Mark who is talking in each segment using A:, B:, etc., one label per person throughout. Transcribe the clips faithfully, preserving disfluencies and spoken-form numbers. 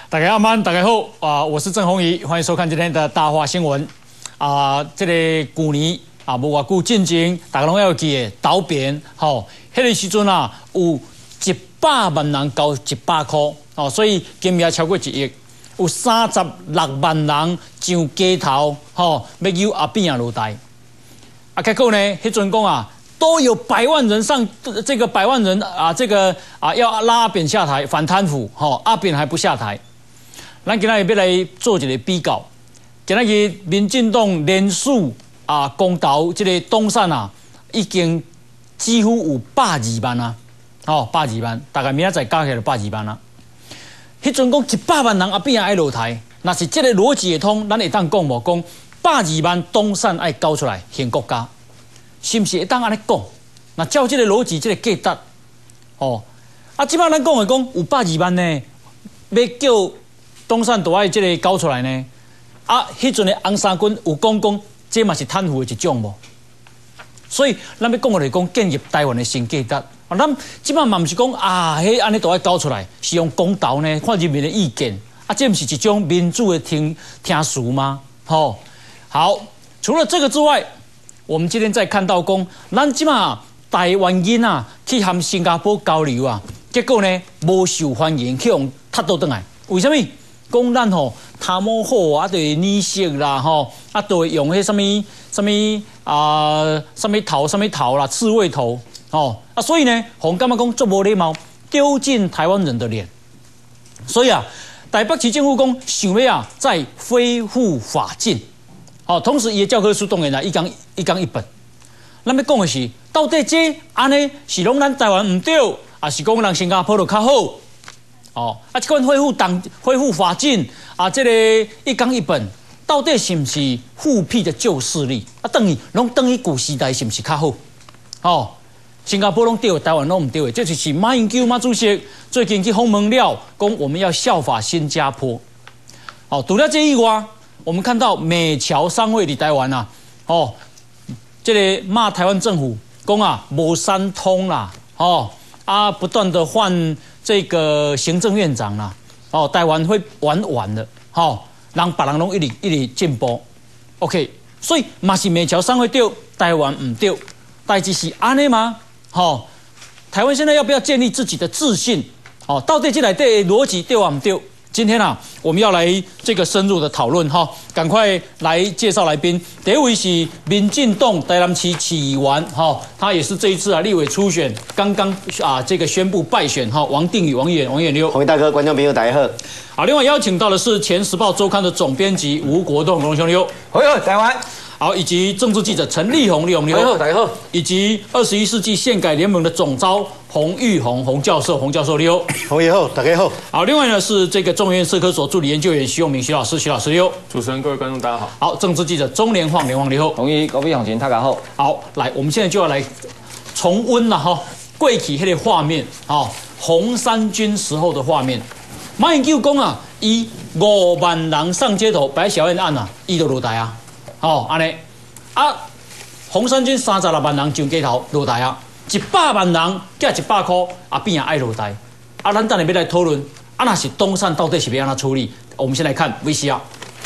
A: 大家晚安，大家好啊！我是郑弘仪，欢迎收看今天的大话新闻啊。这个去年啊，无偌久进前，大家拢要记的投票，吼，迄个时阵啊，有一百万人交一百块，哦，所以金额超过一亿，有三十六万人上街头，吼，要求阿扁啊落台。啊，结果呢，迄阵讲啊。 都有百万人上这个百万人啊，这个啊要拉阿扁下台反贪腐，吼、哦、阿扁还不下台。咱今仔日要来做一个比较，今仔日民进党连署啊公投这个东山啊，已经几乎有百二万啊，哦百二万，大概明仔载加起来就百二万啊。迄阵讲一百万人阿扁爱落台，那是这个逻辑会通，咱会当讲无讲百二万东山爱交出来兴国家。 是不是会当安尼讲？那照这个逻辑，这个价值，哦，啊，即摆咱讲的讲有百二万呢，要叫东山大爱这个交出来呢？啊，迄阵的红衫军有讲讲，这嘛是贪腐的一种无？所以咱要讲的是讲建立台湾的新价值。啊，咱即摆嘛毋是讲啊，迄安尼大爱交出来，是用公投呢，看人民的意见。啊，这毋是一种民主的听听书吗？吼、哦，好，除了这个之外。 我们今天在看到讲，咱即马台湾人啊去和新加坡交流啊，结果呢无受欢迎，去用踢倒转来。为什么？讲咱吼贪污好啊，对泥色啦吼，啊对用迄什么什么啊什么头什么头啦，刺猬头哦啊，所以呢，红干嘛讲做无礼貌，丢尽台湾人的脸。所以啊，台北市政府讲想要啊再恢复法治。 哦，同时伊的教科书当然啦，一纲一纲一本。咱要讲的是，到底这安尼是拢咱台湾唔对，还是讲人新加坡就较好？哦，啊，这款恢复党恢复法治啊，这个一纲一本，到底是不是复辟的旧势力？啊，等于拢等于旧时代是不是较好？哦，新加坡拢对，台湾拢唔对，这就是马英九马主席最近去访问了，讲我们要效法新加坡。哦，除了这以外。 我们看到美侨商会伫台湾啊，哦，这个骂台湾政府，讲啊无三通啦，哦啊不断的换这个行政院长啦，哦台湾会玩完的，哦，让别人拢一直一直进步 ，OK， 所以嘛是美侨商会对，台湾唔对，代志是安尼吗？哦，台湾现在要不要建立自己的自信？哦，到底这来对逻辑对啊唔对？ 今天啊，我们要来这个深入的讨论哈，赶快来介绍来宾。第一位是民进党台南市市议员哈，他也是这一次啊立委初选刚刚啊这个宣布败选哈，王定宇王议员，王议员你好，
B: 洪大哥，观众朋友大家好。
A: 好，另外邀请到的是前时报周刊的总编辑吴国栋，龙兄你好，
B: 好哟，台湾。
A: 好，以及政治记者陈立宏，立宏你好，
B: 大家好，
A: 以及二十一世纪宪改联盟的总召洪玉宏，洪教授，洪教授你好，
B: 洪爷好，大家好。
A: 好，另外呢是这个中研院社科所助理研究员徐永明徐老师，徐老师你好，
C: 主持人各位观众大家好。
A: 好，政治记者钟连晃，连晃你好，
D: 同意高飞永琴大家好。
A: 好，来，我们现在就要来重温了哈，过去那个画面，哦，红衫军时候的画面。马英九讲啊，以五万人上街头摆小燕案啊，伊就落台啊，哦，安尼。 啊，红衫军三十六万人上街头落台啊，一百万人加一百块，阿扁也爱落台。啊，咱等下要来讨论，啊，那是东山到底是要安怎处理？我们先来看 V C R。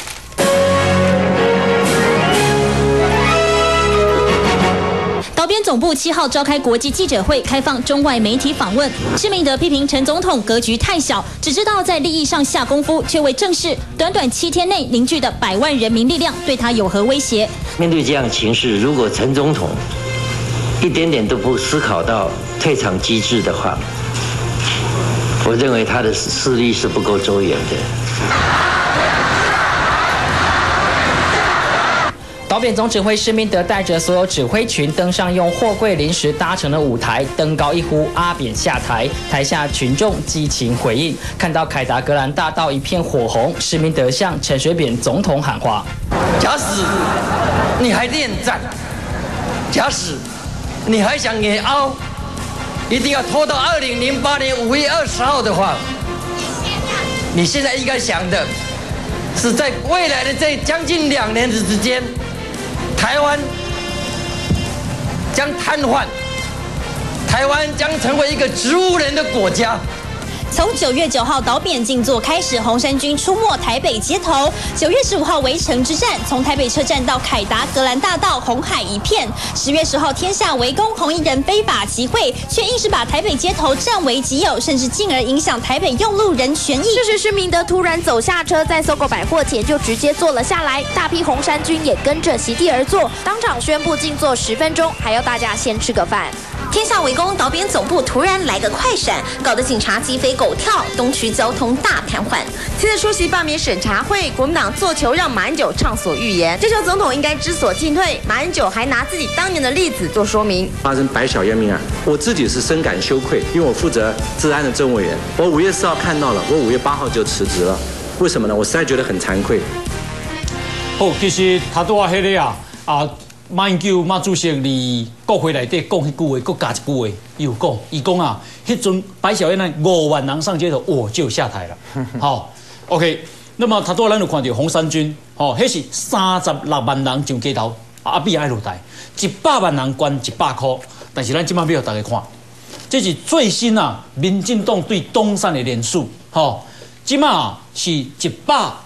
E: 岛编总部七号召开国际记者会，开放中外媒体访问。施明德批评陈总统格局太小，只知道在利益上下功夫，却未正视短短七天内凝聚的百万人民力量对他有何威胁。
F: 面对这样的情势，如果陈总统一点点都不思考到退场机制的话，我认为他的势力是不够周延的。
G: 岛扁总指挥施明德带着所有指挥群登上用货柜临时搭成的舞台，登高一呼“阿扁下台”，台下群众激情回应。看到凯达格兰大道一片火红，施明德向陈水扁总统喊话：“
H: 假使你还恋战，假使你还想野凹，一定要拖到二零零八年五月二十号的话，你现在应该想的是在未来的这将近两年的之间。” 台湾将瘫痪，台湾将成为一个植物人的国家。
E: 从九月九号导扁静坐开始，红衫军出没台北街头。九月十五号围城之战，从台北车站到凯达格兰大道，红海一片。十月十号天下围攻，红衣人非法集会，却硬是把台北街头占为己有，甚至进而影响台北用路人权益。
C: 这时施明德突然走下车，在搜狗百货前就直接坐了下来，大批红衫军也跟着席地而坐，当场宣布静坐十分钟，还要大家先吃个饭。
E: 天下围攻，导扁总部突然来个快闪，搞得警察鸡飞狗跳，东区交通大瘫痪。
D: 接着出席罢免审查会，国民党做球让马英九畅所欲言，这时候总统应该知所进退。马英九还拿自己当年的例子做说明。
I: 发生白小燕命案，我自己是深感羞愧，因为我负责治安的政务委员，我五月四号看到了，我五月八号就辞职了。为什么呢？我实在觉得很惭愧。
A: 好，其实他对我迄个啊啊。马英九马主席伫国会内底讲迄句话，搁加一句话，伊有讲，伊讲啊，迄阵白小燕那五万人上街头，我就下台了。好 ，OK。那么他多咱有看到红衫军，吼，迄是三十六万人上街头，阿扁爱落台，一百万人捐一百块，但是咱今晚要大家看，这是最新啊，民进党对东山的连署，吼，今晚啊是一百